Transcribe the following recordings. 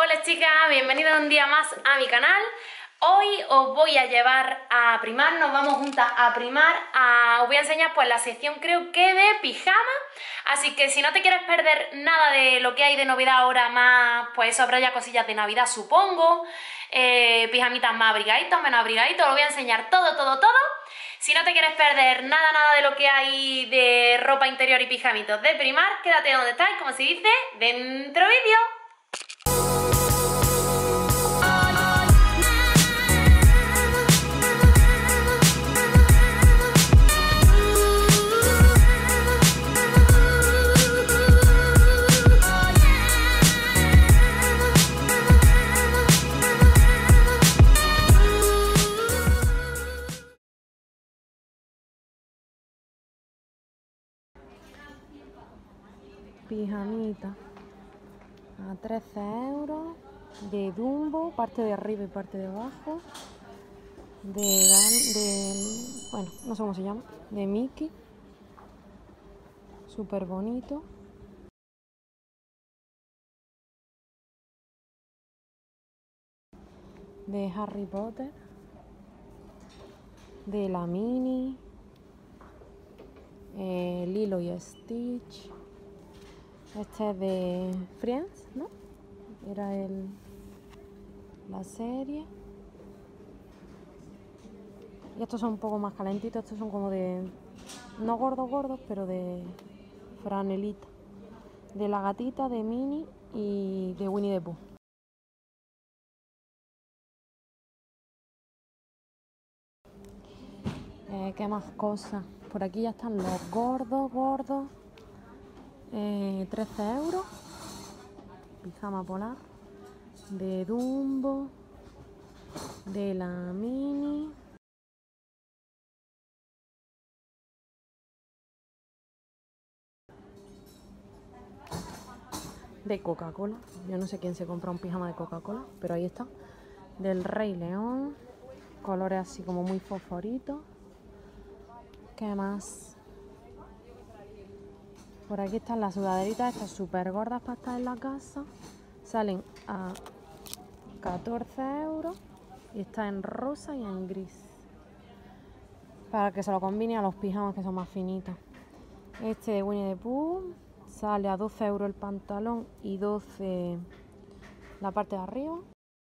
Hola chicas, bienvenidos un día más a mi canal. Hoy os voy a llevar a Primark, nos vamos juntas a Primark. Os voy a enseñar pues la sección creo que de pijama. Así que si no te quieres perder nada de lo que hay de novedad ahora más, pues eso, habrá ya cosillas de Navidad supongo. Pijamitas más abrigaditos, menos abrigaditos, lo voy a enseñar todo. Si no te quieres perder nada de lo que hay de ropa interior y pijamitos de Primark, quédate donde estás, como se dice, dentro vídeo. Pijamita a 13 euros de Dumbo, parte de arriba y parte de abajo, bueno, no sé cómo se llama, de Mickey, súper bonito. De Harry Potter, de la Mini, Lilo y Stitch. Este es de Friends, ¿no? Era la serie. Y estos son un poco más calentitos, estos son como de, no gordos, pero de franelita. De la gatita, de Minnie y de Winnie the Pooh. ¿Qué más cosas? Por aquí ya están los gordos. 13 euros. Pijama polar. De Dumbo. De la Mini. De Coca-Cola. Yo no sé quién se compra un pijama de Coca-Cola, pero ahí está. Del Rey León. Colores así como muy fosforitos. ¿Qué más? Por aquí están las sudaderitas, estas súper gordas para estar en la casa. Salen a 14 euros. Y está en rosa y en gris. Para que se lo combine a los pijamas que son más finitos. Este de Winnie the Pooh sale a 12 euros el pantalón y 12 la parte de arriba.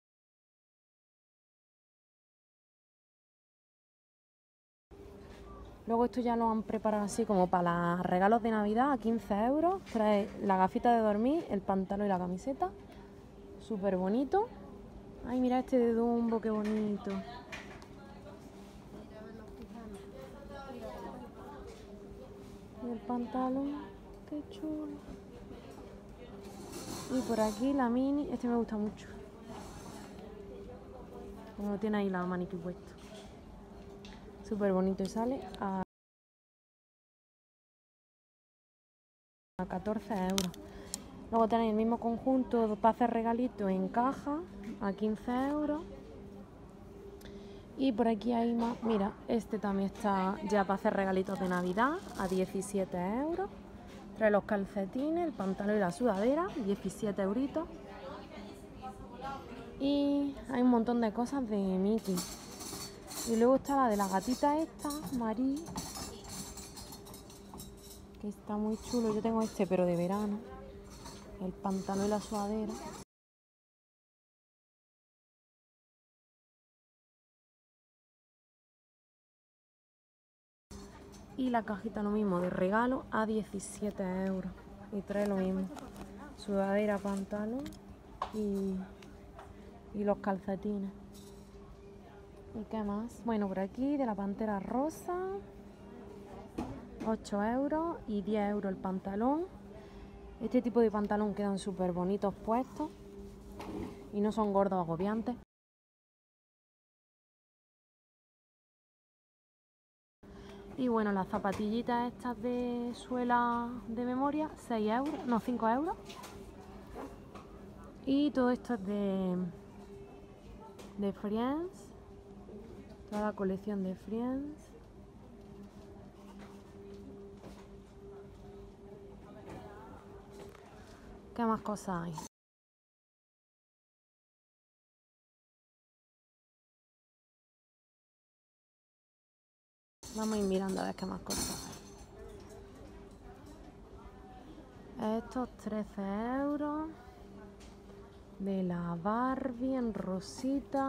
Luego esto ya lo han preparado así como para los regalos de Navidad a 15 euros. Trae la gafita de dormir, el pantalón y la camiseta. Súper bonito. Ay, mira este de Dumbo, qué bonito. Y el pantalón, qué chulo. Y por aquí la Mini, este me gusta mucho. Como tiene ahí la maniquí puesto. Súper bonito y sale a 14 euros. Luego tenéis el mismo conjunto para hacer regalitos en caja a 15 euros. Y por aquí hay más. Mira, este también está ya para hacer regalitos de Navidad a 17 euros. Trae los calcetines, el pantalón y la sudadera, 17 euritos. Y hay un montón de cosas de Mickey. Y luego está la de la gatita esta, Marie, que está muy chulo. Yo tengo este, pero de verano. El pantalón y la sudadera. Y la cajita lo mismo, de regalo a 17 euros. Y trae lo mismo. Sudadera, pantalón y los calcetines. ¿Y qué más? Bueno, por aquí de la pantera rosa, 8 euros y 10 euros el pantalón. Este tipo de pantalón quedan súper bonitos puestos y no son gordos agobiantes. Y bueno, las zapatillitas estas de suela de memoria, 6 euros, no, 5 euros. Y todo esto es de Friends. Toda la colección de Friends. ¿Qué más cosas hay? Vamos a ir mirando a ver qué más cosas hay. Estos 13 euros. De la Barbie en rosita.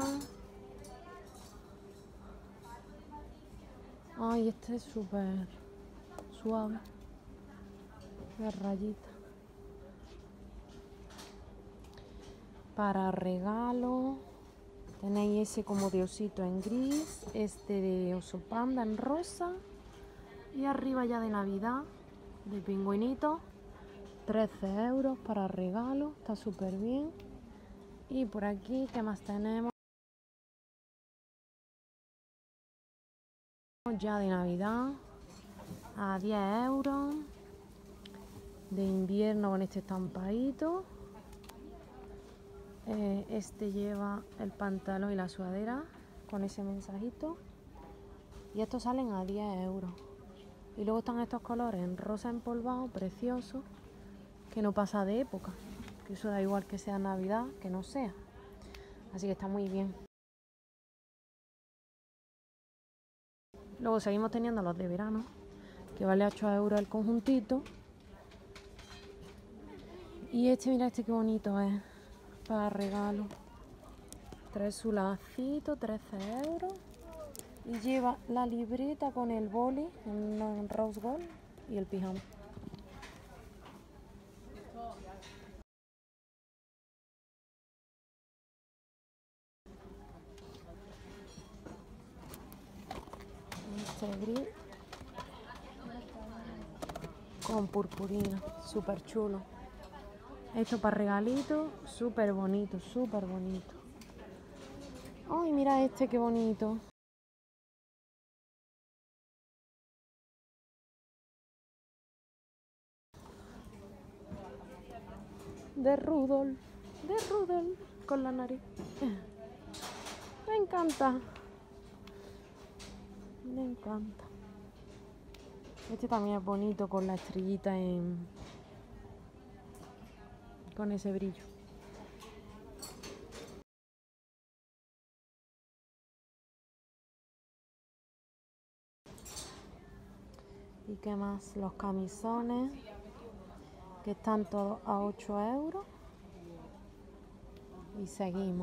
Ay, este es súper suave. De rayita. Para regalo. Tenéis ese como de osito en gris. Este de oso panda en rosa. Y arriba ya de Navidad. De pingüinito. 13 euros para regalo. Está súper bien. Y por aquí, ¿qué más tenemos? Ya de Navidad a 10 euros. De invierno con este estampadito. Este lleva el pantalón y la sudadera con ese mensajito. Y estos salen a 10 euros. Y luego están estos colores en rosa empolvado, precioso, que no pasa de época. Que eso da igual que sea Navidad, que no sea. Así que está muy bien. Luego seguimos teniendo los de verano, que vale 8 euros el conjuntito. Y este, mira este qué bonito es, para regalo. Trae su lacito, 13 euros. Y lleva la libreta con el boli en rose gold y el pijama. Este gris con purpurina, súper chulo. Esto para regalito, súper bonito, súper bonito. Ay, mira este qué bonito. De Rudolf, con la nariz. Me encanta. Me encanta. Este también es bonito con la estrellita con ese brillo. ¿Y qué más? Los camisones, que están todos a 8 euros. Y seguimos.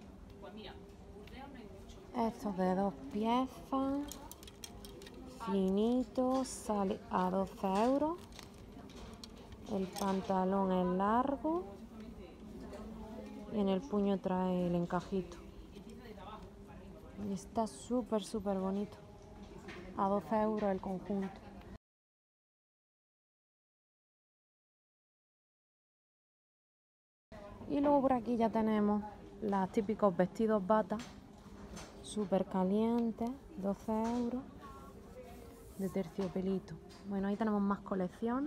Estos de 2 piezas, finitos, sale a 12 euros. El pantalón es largo. Y en el puño trae el encajito. Y está súper, súper bonito. A 12 euros el conjunto. Y luego por aquí ya tenemos los típicos vestidos bata, súper calientes, 12 euros, de terciopelito. Bueno, ahí tenemos más colecciones.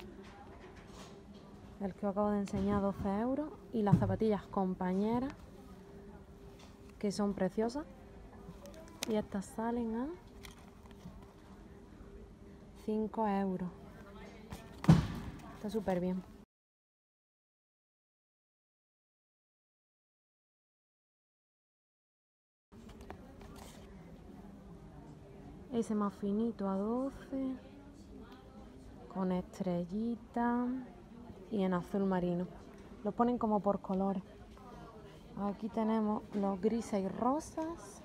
El que os acabo de enseñar, 12 euros. Y las zapatillas compañeras, que son preciosas. Y estas salen a 5 euros. Está súper bien. Ese más finito a 12, con estrellitas y en azul marino. Los ponen como por colores. Aquí tenemos los grises y rosas.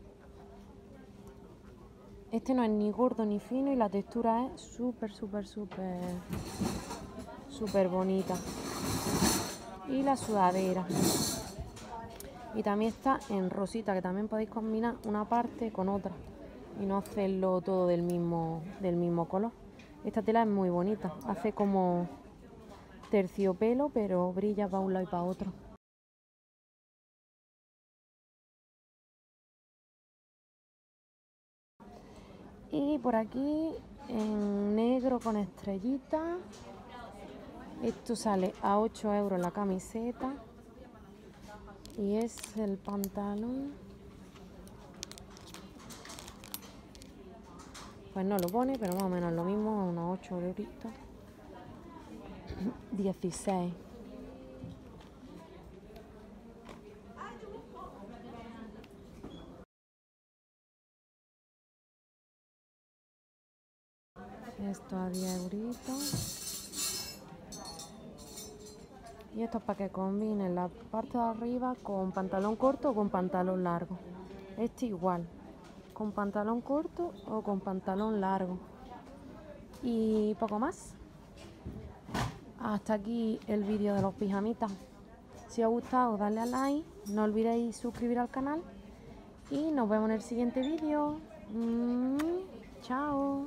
Este no es ni gordo ni fino y la textura es súper, súper, súper, súper bonita. Y la sudadera. Y también está en rosita, que también podéis combinar una parte con otra y no hacerlo todo del mismo color. Esta tela es muy bonita, hace como terciopelo, pero brilla para un lado y para otro. Y por aquí en negro con estrellitas. Esto sale a 8 euros la camiseta. Y es el pantalón. Pues no lo pone, pero más o menos lo mismo, unos 8 euritos. 16. Esto a 10 euritos. Y esto es para que combinen la parte de arriba con pantalón corto o con pantalón largo. Este igual, con pantalón corto o con pantalón largo. Y poco más. Hasta aquí el vídeo de los pijamitas. Si os ha gustado, dadle a like, no olvidéis suscribir al canal y nos vemos en el siguiente vídeo. Chao.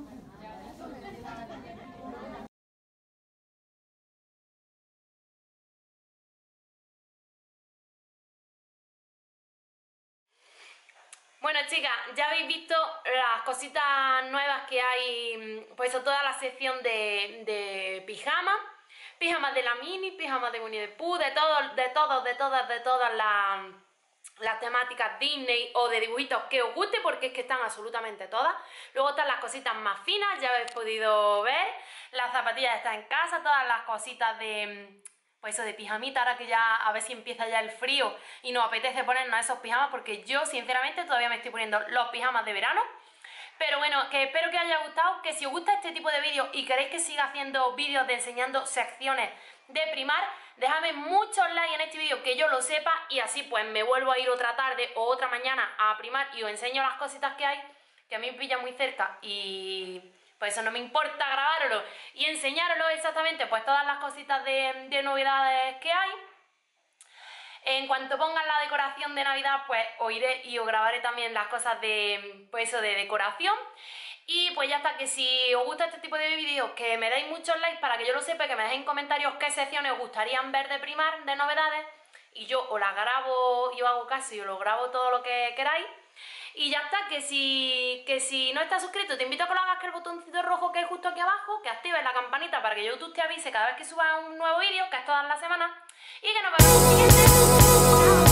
Bueno, chicas, ya habéis visto las cositas nuevas que hay, pues eso, toda la sección de pijamas, pijamas de la Mini, pijamas de Winnie the Pooh, de todas las temáticas Disney o de dibujitos que os guste, porque es que están absolutamente todas. Luego están las cositas más finas, ya habéis podido ver, las zapatillas están en casa, todas las cositas de... pues eso de pijamita, ahora que ya a ver si empieza ya el frío y nos apetece ponernos esos pijamas, porque yo sinceramente todavía me estoy poniendo los pijamas de verano. Pero bueno, que espero que os haya gustado, que si os gusta este tipo de vídeos y queréis que siga haciendo vídeos de enseñando secciones de primar, dejadme muchos likes en este vídeo, que yo lo sepa, y así pues me vuelvo a ir otra tarde o otra mañana a primar y os enseño las cositas que hay, que a mí me pilla muy cerca y... pues eso no me importa grabároslo y enseñároslo exactamente, pues todas las cositas de novedades que hay. En cuanto pongan la decoración de Navidad, pues os iré y os grabaré también las cosas de, pues eso, de decoración. Y pues ya está, que si os gusta este tipo de vídeos, que me deis muchos likes para que yo lo sepa, que me dejéis en comentarios qué secciones os gustarían ver de primar, de novedades, y yo os las grabo, yo hago caso y os lo grabo todo lo que queráis. Y ya está, que si no estás suscrito, te invito a que lo hagas, que el botoncito rojo que hay justo aquí abajo, que actives la campanita para que YouTube te avise cada vez que suba un nuevo vídeo, que es todas las semanas, y que nos vemos en el siguiente. ¡Chao!